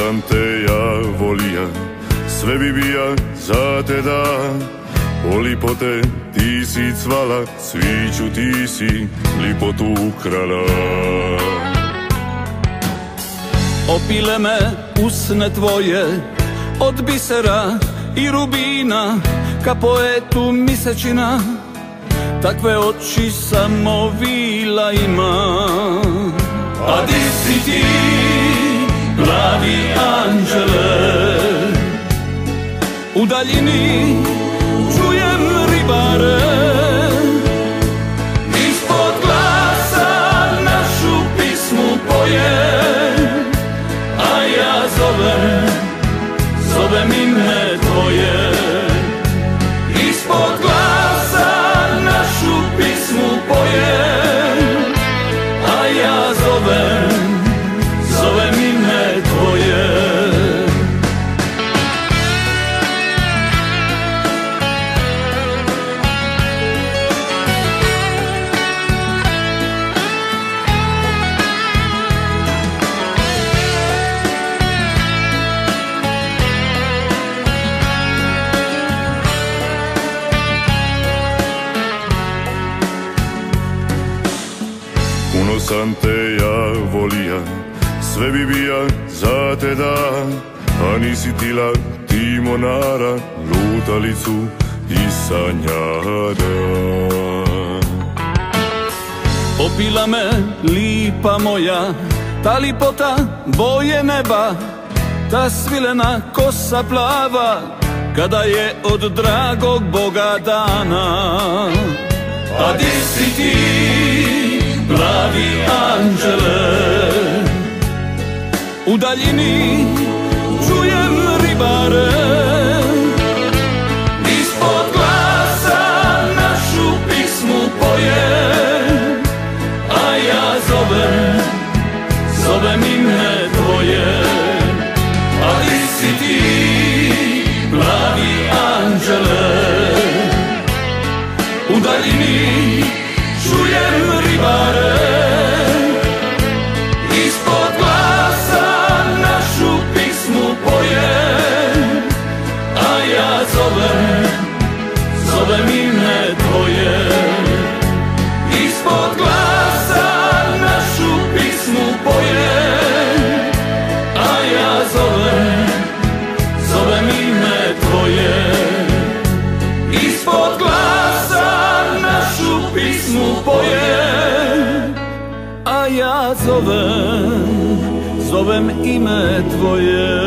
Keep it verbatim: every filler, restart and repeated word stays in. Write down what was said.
sam te ja volija, sve bi bija za te da. O lipote, ti si cvala, cviću ti si lipotu ukrala. Opile me usne tvoje od bisera i rubina, ka poetu Misečina, takve oči samo vila ima. A di si ti, plavi anđele, u daljini čujem ribare, ispod glasa našu pismu poje, a ja zovem, zovem ime tvoje. Ispod glasa našu pismu poje, a ja zovem, zovem ime tvoje. Puno sam te ja volija, sve bi bija za te da. A nisi tila ti monara, lutalicu i sanjara. Opila me lipa moja, ta lipota boje neba, ta svilena kosa plava, kada je od dragog Boga dana. A di si ti, plavi anđele, u daljini čujem ribare, ispod glasa našu pismu poje, a ja zovem, zovem ime tvoje. A di si ti, plavi anđele, u daljini čujem ribare, ispod glasa našu pismu poje, a ja zovem, zovem ime tvoje. Ispod glasa našu pismu poje, a ja zovem, zovem ime tvoje. Ispod glasa našu pismu poje, a ja zovem, zovem ime tvoje.